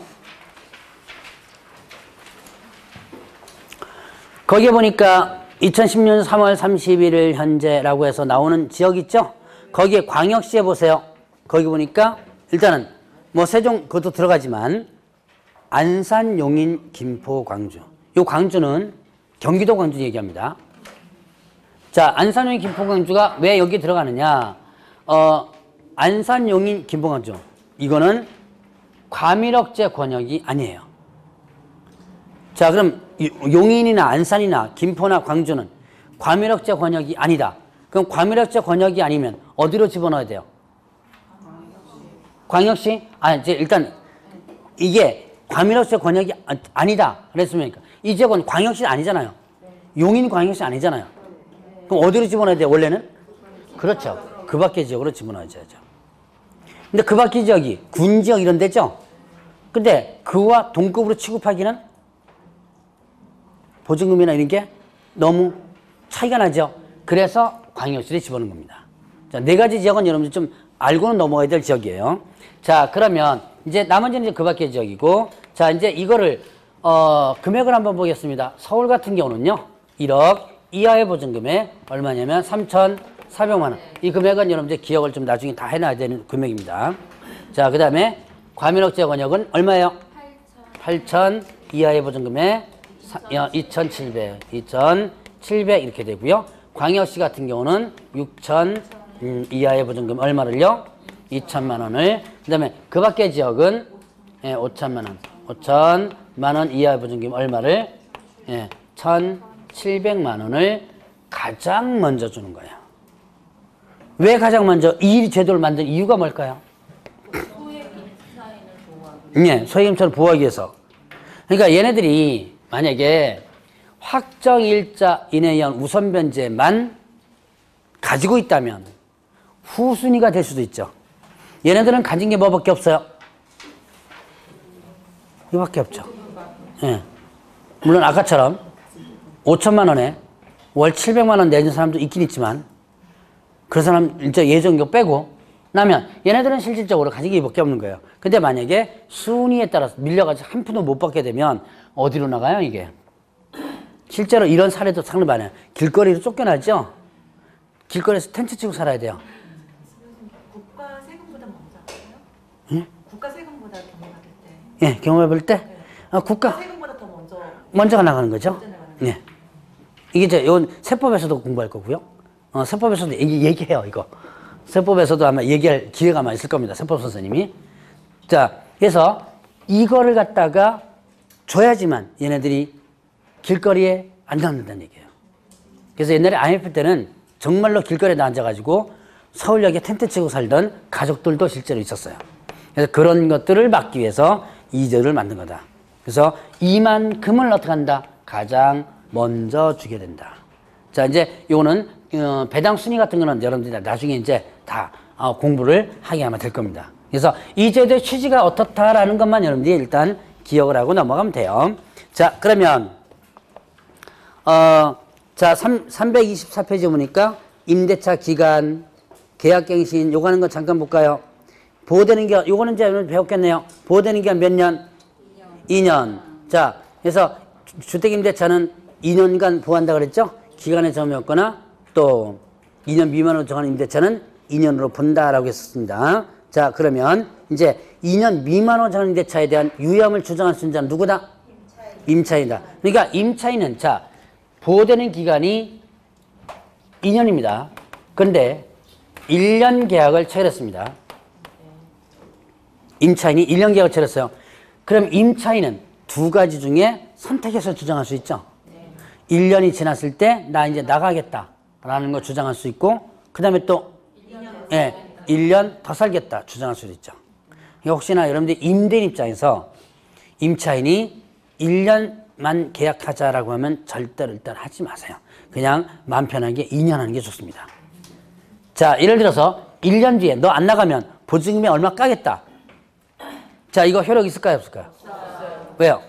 거기에 보니까 2010년 3월 31일 현재라고 해서 나오는 지역 있죠? 거기에 광역시에 보세요. 거기 보니까 일단은 세종 그것도 들어가지만 안산, 용인, 김포, 광주. 요 광주는 경기도 광주 얘기합니다. 자, 안산, 용인, 김포, 광주가 왜 여기 들어가느냐? 안산, 용인, 김포, 광주. 이거는 과밀억제 권역이 아니에요. 자, 그럼 용인이나 안산이나 김포나 광주는 과밀억제 권역이 아니다. 그럼 과밀억제 권역이 아니면 어디로 집어넣어야 돼요? 광역시? 이제 일단 이게 과밀억제 권역이 아니다. 그랬으면 이 지역은 광역시 아니잖아요. 용인 광역시 아니잖아요. 그럼 어디로 집어넣어야 돼요, 원래는? 그렇죠. 그 밖의 지역으로 집어넣어야죠. 근데 그 밖의 지역이 군지역 이런 데죠? 근데 그와 동급으로 취급하기는 보증금이나 이런 게 너무 차이가 나죠. 그래서 광역시를 집어넣은 겁니다. 자, 네 가지 지역은 여러분들 좀 알고는 넘어가야 될 지역이에요. 자, 그러면 이제 나머지는 이제 그 밖의 지역이고, 자, 이제 이거를 금액을 한번 보겠습니다. 서울 같은 경우는요, 1억 이하의 보증금에 얼마냐면 3,400만 원. 이 금액은 여러분들 기억을 좀 나중에 다 해놔야 되는 금액입니다. 자, 그 다음에 과밀억제 권역은 얼마예요? 8,000 이하의 보증금에 2,700 이렇게 되고요. 광역시 같은 경우는 6,000 이하의 보증금 얼마를요? 2천만 원을. 그 다음에 그 밖의 지역은 5천만 원. 5천만 원 이하의 보증금 얼마를? 1,700만 원을 가장 먼저 주는 거예요. 왜 가장 먼저 이 제도를 만든 이유가 뭘까요? 소액임차인을 보호하기 위해서. 소액임차를 보호하기 위해서. 그러니까 얘네들이 만약에 확정일자 이내에 의한 우선변제만 가지고 있다면 후순위가 될 수도 있죠. 얘네들은 가진 게 뭐밖에 없어요? 이거밖에 없죠. 예. 물론 아까처럼 5천만 원에 월 700만 원 내는 사람도 있긴 있지만 그 사람 일자 예정료 빼고 나면 얘네들은 실질적으로 가진 게 이밖에 없는 거예요. 근데 만약에 순위에 따라서 밀려가지고 한 푼도 못 받게 되면 어디로 나가요 이게? 실제로 이런 사례도 상당히 많아요. 길거리로 쫓겨나죠? 길거리에서 텐트 치고 살아야 돼요. 국가 세금보다 먼저 알아요? 응? 국가 세금보다 경험할 때. 예, 경험해 볼 때? 네. 국가 세금보다 더 먼저가 나가는 거죠? 먼저 나가는 거죠. 예. 이게 이제 이건 세법에서도 공부할 거고요. 세법에서도 얘기해요, 이거. 세법에서도 아마 얘기할 기회가 아마 있을 겁니다. 세법 선생님이. 자, 그래서 이거를 갖다가 줘야지만 얘네들이 길거리에 안 나온다는 얘기예요. 그래서 옛날에 IMF 때는 정말로 길거리에 앉아가지고 서울역에 텐트 치고 살던 가족들도 실제로 있었어요. 그래서 그런 것들을 막기 위해서 이 제도를 만든 거다. 그래서 이만큼을 어떻게 한다? 가장 먼저 주게 된다. 자, 이제 요거는 배당 순위 같은 거는 여러분들이 나중에 이제 다 공부를 하게 하면 될 겁니다. 그래서 이 제도의 취지가 어떻다라는 것만 여러분들이 일단 기억을 하고 넘어가면 돼요. 자, 그러면 자, 324페이지 보니까 임대차 기간, 계약갱신 요거 하는 거 잠깐 볼까요? 보호되는 기간, 요거는 이제 오늘 배웠겠네요. 보호되는 기간 몇 년? 2년. 자, 그래서 주택임대차는 2년간 보호한다 그랬죠? 기간의 점이 없거나 또 2년 미만으로 정한 임대차는 2년으로 본다라고 했었습니다. 자, 그러면 이제 2년 미만으로 정한 임대차에 대한 유예함을 주장할 수 있는 자는 누구다? 임차인이다. 그러니까 임차인은 자, 보호되는 기간이 2년입니다. 그런데 1년 계약을 체결했습니다. 임차인이 1년 계약을 체결했어요. 그럼 임차인은 두 가지 중에 선택해서 주장할 수 있죠. 1년이 지났을 때 나 이제 나가겠다라는 거 주장할 수 있고 그 다음에 또 1년 더 살겠다 주장할 수도 있죠. 그러니까 혹시나 여러분들이 임대인 입장에서 임차인이 1년만 계약하자라고 하면 절대로 일단 하지 마세요. 그냥 마음 편하게 2년 하는 게 좋습니다. 자, 예를 들어서 1년 뒤에 너 안 나가면 보증금이 얼마 까겠다. 자, 이거 효력 있을까요 없을까요? 왜요?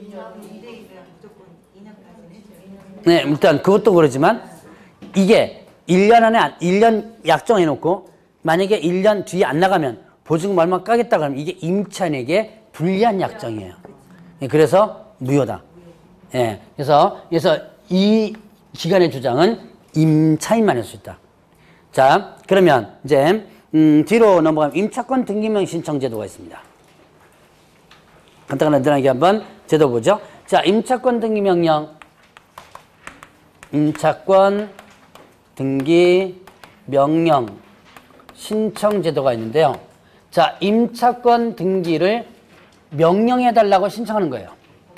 네, 일단 그것도 그러지만 이게 1년 안에 1년 약정해 놓고 만약에 1년 뒤에 안 나가면 보증금 얼마 까겠다 그러면 이게 임차인에게 불리한 약정이에요. 그래서 무효다. 예. 그래서 이 기간의 주장은 임차인만 할 수 있다. 자, 그러면 이제 뒤로 넘어가면 임차권 등기명 신청 제도가 있습니다. 간단하게 한번 제도 보죠. 자, 임차권 등기 명령, 임차권 등기 명령 신청 제도가 있는데요. 자, 임차권 등기를 명령해 달라고 신청하는 거예요.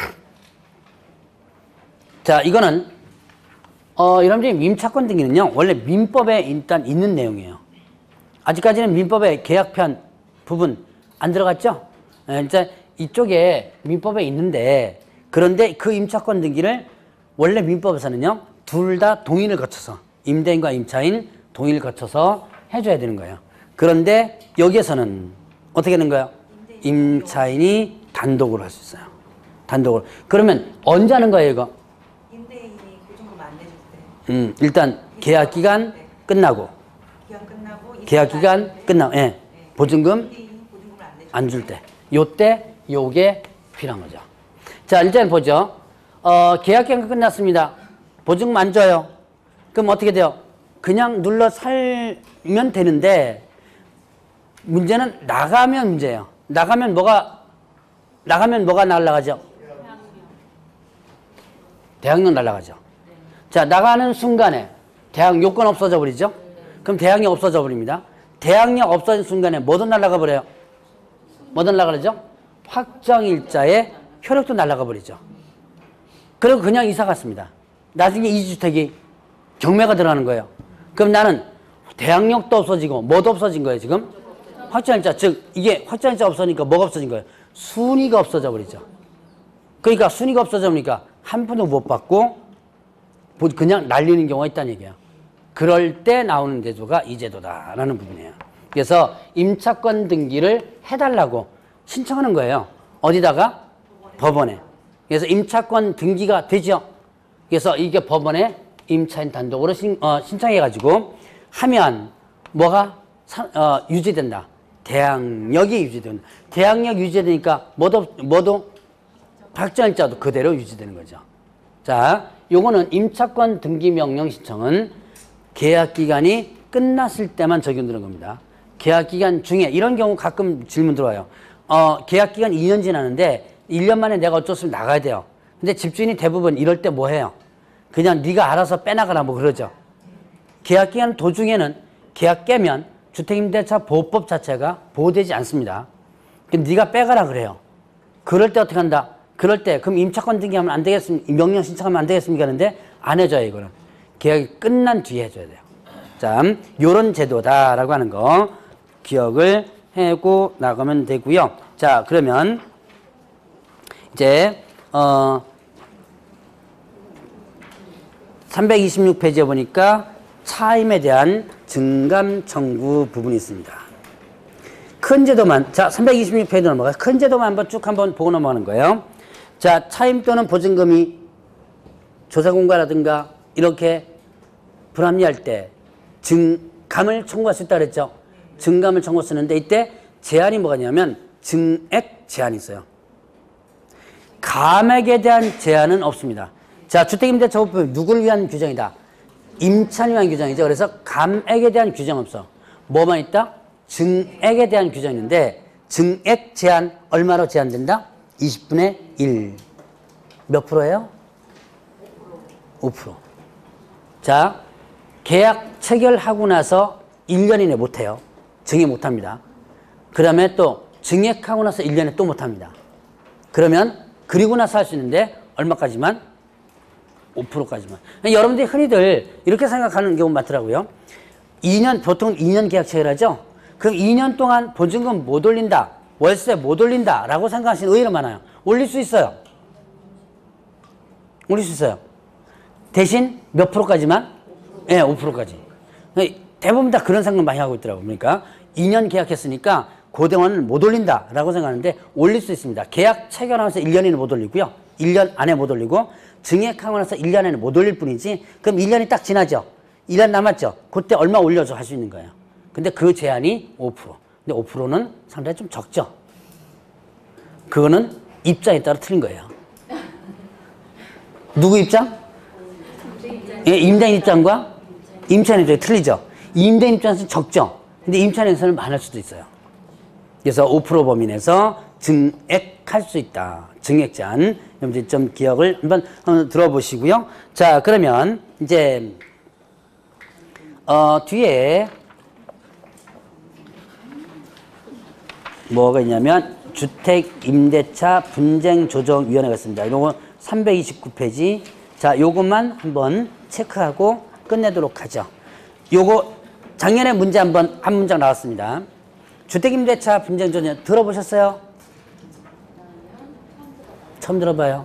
자, 이거는 여러분들이 임차권 등기는요, 원래 민법에 일단 있는 내용이에요. 아직까지는 민법의 계약편 부분 안 들어갔죠? 이제 이쪽에 민법에 있는데, 그런데 그 임차권 등기를 원래 민법에서는요, 둘 다 동의를 거쳐서, 임대인과 임차인 동의를 거쳐서 해줘야 되는 거예요. 그런데 여기에서는 어떻게 하는 거예요? 임차인이 단독으로 할 수 있어요. 단독으로. 그러면 언제 하는 거예요, 이거? 임대인이 보증금 안 내줄 때. 일단 계약 기간 끝나고. 계약 기간 끝나고, 예. 보증금 임대인이 보증금을 안 내줄 안 줄 때. 요때 요게 필요한 거죠. 자, 일단 보죠. 계약 기간 끝났습니다. 보증금 안 줘요. 그럼 어떻게 돼요? 그냥 눌러 살면 되는데 문제는 나가면 문제예요. 나가면 뭐가 날아가죠? 대항력 날아가죠. 자, 나가는 순간에 대항 요건 없어져 버리죠. 그럼 대항력 없어져 버립니다. 대항력 없어진 순간에 뭐도 날아가 버려요? 뭐도 날아가죠? 확정일자의 효력도 날아가 버리죠. 그리고 그냥 이사 갔습니다. 나중에 이 주택이 경매가 들어가는 거예요. 그럼 나는 대항력도 없어지고 뭐도 없어진 거예요, 지금? 확정일자, 즉 이게 확정일자 없어지니까 뭐가 없어진 거예요? 순위가 없어져 버리죠. 그러니까 순위가 없어져 버리니까 한 푼도 못 받고 그냥 날리는 경우가 있다는 얘기야. 그럴 때 나오는 제도가 이 제도다라는 부분이에요. 그래서 임차권 등기를 해달라고 신청하는 거예요. 어디다가? 법원에. 그래서 임차권 등기가 되죠. 그래서 이게 법원에 임차인 단독으로 신청해가지고 하면 뭐가 유지된다. 대항력이 유지된다. 대항력 유지되니까 뭐도 박정일자도 그대로 유지되는 거죠. 자, 요거는 임차권 등기 명령 신청은 계약 기간이 끝났을 때만 적용되는 겁니다. 계약 기간 중에 이런 경우 가끔 질문 들어와요. 계약 기간 2년 지났는데 1년 만에 내가 어쩔 수 없이 나가야 돼요. 근데 집주인이 대부분 이럴 때 뭐 해요? 그냥 네가 알아서 빼나가라 뭐 그러죠. 계약 기간 도중에는 계약 깨면 주택임대차 보호법 자체가 보호되지 않습니다. 그럼 네가 빼가라 그래요. 그럴 때 어떻게 한다? 그럴 때 그럼 임차권 등기하면 안 되겠습니까? 명령 신청하면 안 되겠습니까? 하는데 안 해줘요. 이거는 계약이 끝난 뒤에 해줘야 돼요. 자, 요런 제도다라고 하는 거 기억을 하고 나가면 되고요. 자, 그러면 이제 326페이지에 보니까 차임에 대한 증감 청구 부분이 있습니다. 큰 제도만, 자, 326페이지 넘어가서 큰 제도만 한번 보고 넘어가는 거예요. 자, 차임 또는 보증금이 조사공가라든가 이렇게 불합리할 때 증감을 청구할 수 있다 그랬죠. 증감을 청구 쓰는데 이때 제한이 뭐가 있냐면 증액 제한이 있어요. 감액에 대한 제한은 없습니다. 자, 주택임대차법은 누구를 위한 규정이다? 임차인을 위한 규정이죠. 그래서 감액에 대한 규정 없어. 뭐만 있다? 증액에 대한 규정이 있는데 증액 제한 얼마로 제한된다? 20분의 1. 몇 프로예요? 5%. 자, 계약 체결하고 나서 1년 이내 못해요. 증액 못합니다. 그 다음에 또 증액하고 나서 1년에 또 못합니다. 그러면 그리고 나서 할 수 있는데 얼마까지만? 5%까지만. 여러분들이 흔히들 이렇게 생각하는 경우 많더라고요. 보통 2년 계약 체결하죠? 그럼 2년 동안 보증금 못 올린다, 월세 못 올린다 라고 생각하시는 의외로 많아요. 올릴 수 있어요. 올릴 수 있어요. 대신 몇 프로까지만? 네, 5%까지. 대부분 다 그런 생각 많이 하고 있더라고요. 그러니까 2년 계약했으니까 고대원은 못 올린다 라고 생각하는데 올릴 수 있습니다. 계약 체결하면서 1년 이내 못 올리고요. 1년 안에 못 올리고 증액하고 나서 1년 안에 못 올릴 뿐이지. 그럼 1년이 딱 지나죠. 1년 남았죠. 그때 얼마 올려줘 할 수 있는 거예요. 근데 그 제한이 5%. 근데 5%는 상당히 좀 적죠. 그거는 입장에 따라 틀린 거예요. 누구 입장? 예, 임대인 입장과 임차인 입장이 틀리죠. 임대인 입장에서는 적죠. 근데 임차인에서는 많을 수도 있어요. 그래서 5% 범위 내에서 증액할 수 있다. 증액 제한. 여러분들 좀 기억을 한번 들어보시고요. 자, 그러면 이제 뒤에 뭐가 있냐면 주택임대차 분쟁조정위원회가 있습니다. 이거 329페이지. 자, 요것만 한번 체크하고 끝내도록 하죠. 요거 작년에 문제 한 문장 나왔습니다. 주택임대차 분쟁조정 들어보셨어요? 처음 들어봐요.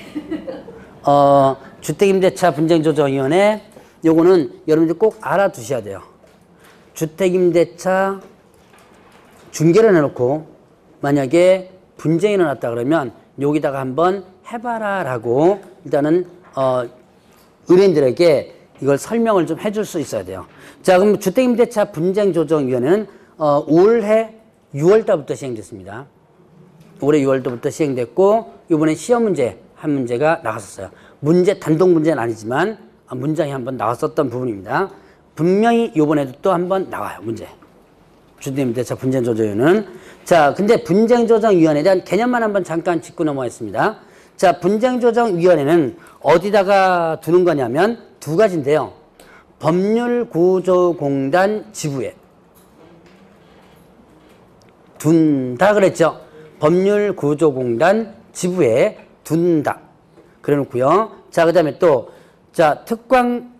주택임대차 분쟁조정위원회 요거는 여러분들 꼭 알아두셔야 돼요. 주택임대차 중개를 해놓고 만약에 분쟁이 일어났다 그러면 여기다가 한번 해봐라 라고 일단은 의뢰인들에게 이걸 설명을 좀 해줄 수 있어야 돼요. 자, 그럼 주택임대차 분쟁조정위원회는 올해 6월 달부터 시행됐습니다. 올해 6월 달부터 시행됐고 이번에 시험 문제 한 문제가 나왔었어요. 단독 문제는 아니지만 문장이 한번 나왔었던 부분입니다. 분명히 이번에도 또 한번 나와요. 문제. 주택임대차 분쟁조정위원회는. 자, 근데 분쟁조정위원회에 대한 개념만 한번 잠깐 짚고 넘어가겠습니다. 자, 분쟁조정위원회는 어디다가 두는 거냐면 두 가지인데요. 법률구조공단 지부에 둔다 그랬죠. 법률구조공단 지부에 둔다. 그래 놓고요. 자, 그 다음에 또, 자, 특광도에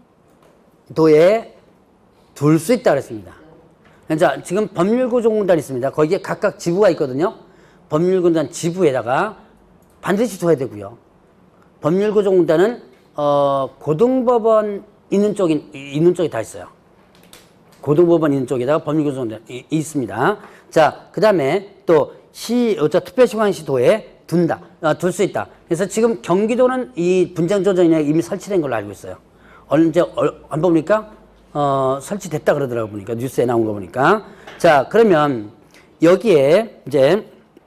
둘 수 있다 그랬습니다. 자, 지금 법률구조공단이 있습니다. 거기에 각각 지부가 있거든요. 법률구조공단 지부에다가 반드시 둬야 되고요. 법률구조공단은 고등법원 있는 쪽이 다 있어요. 고등법원 있는 쪽에다가 법률구성원 있습니다. 자, 그 다음에 또 특별시광시도에 둘 수 있다. 그래서 지금 경기도는 이 분쟁조정위원회가 이미 설치된 걸로 알고 있어요. 언제, 안 보니까, 설치됐다 그러더라고 보니까, 뉴스에 나온 거 보니까. 자, 그러면 여기에 이제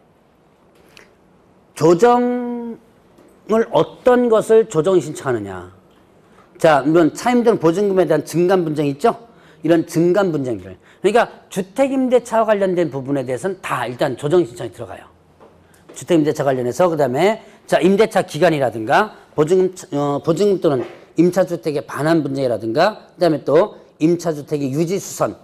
조정을 어떤 것을 조정 신청하느냐. 자, 물론 차임등 보증금에 대한 증감 분쟁이 있죠? 이런 증감 분쟁들. 그러니까 주택임대차와 관련된 부분에 대해서는 다 일단 조정 신청이 들어가요. 주택임대차 관련해서 그다음에 자 임대차 기간이라든가 보증금 또는 임차주택의 반환 분쟁이라든가 그다음에 또 임차주택의 유지수선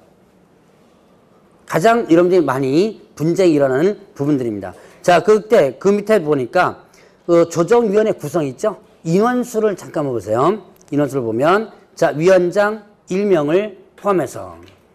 가장 여러분들이 많이 분쟁이 일어나는 부분들입니다. 자 그때 그 밑에 보니까 조정위원회 구성이 있죠. 인원수를 잠깐 보세요. 인원수를 보면 자 위원장 1명을 포함해서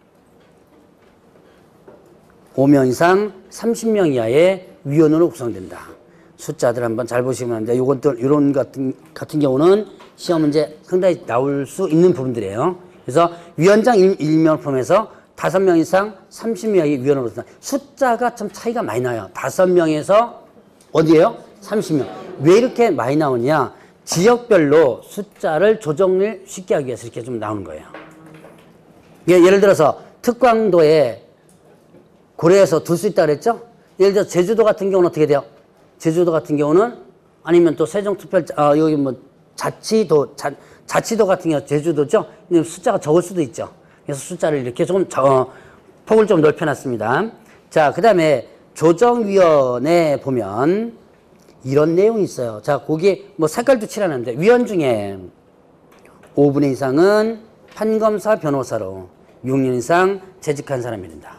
5명 이상 30명 이하의 위원으로 구성된다. 숫자들 한번 잘 보시면 하는데 요건 또 이런 같은 경우는 시험 문제 상당히 나올 수 있는 부분들이에요. 그래서 위원장 1명을 포함해서 5명 이상 30명 이하의 위원으로 구성된다. 숫자가 좀 차이가 많이 나요. 5명에서 어디예요? 30명. 왜 이렇게 많이 나오냐? 지역별로 숫자를 조정을 쉽게 하기 위해서 이렇게 좀 나오는 거예요. 예를 들어서 특광도에 고려해서 둘 수 있다 그랬죠? 예를 들어 제주도 같은 경우는 어떻게 돼요? 제주도 같은 경우는 아니면 또 세종특별자 여기 뭐 자치도 같은 경우 제주도죠? 숫자가 적을 수도 있죠. 그래서 숫자를 이렇게 좀 폭을 좀 넓혀놨습니다. 자, 그 다음에 조정위원회 보면 이런 내용이 있어요. 자, 거기에 뭐 색깔도 칠하는데 위원 중에 5분의 이상은 판검사 변호사로 6년 이상 재직한 사람이 된다.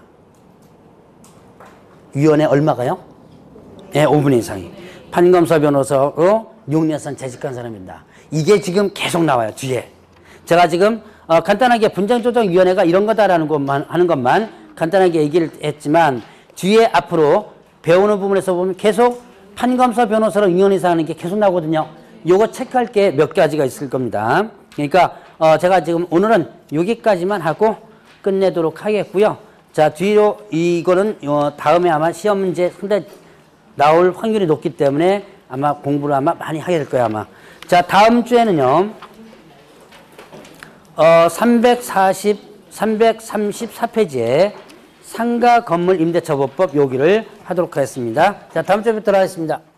위원회 얼마가요? 네, 5분의 이상이. 판검사 변호사로 6년 이상 재직한 사람입니다. 이게 지금 계속 나와요, 뒤에. 제가 지금 간단하게 분쟁조정위원회가 이런 거다라는 것만 하는 것만 간단하게 얘기를 했지만 뒤에 앞으로 배우는 부분에서 보면 계속 판검사 변호사로 6년 이상 하는 게 계속 나오거든요. 요거 체크할 게 몇 가지가 있을 겁니다. 그러니까 제가 지금 오늘은 여기까지만 하고 끝내도록 하겠고요. 자, 뒤로 이거는 다음에 아마 시험 문제 상당히 나올 확률이 높기 때문에 아마 공부를 아마 많이 하게 될 거예요, 아마. 자, 다음 주에는요. 334페이지에 상가 건물 임대차보법 여기를 하도록 하겠습니다. 자, 다음 주에 뵙도록 하겠습니다.